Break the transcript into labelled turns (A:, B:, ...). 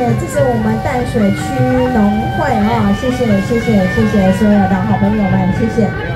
A: 这是我们淡水区农会啊，谢谢所有的好朋友们，谢谢。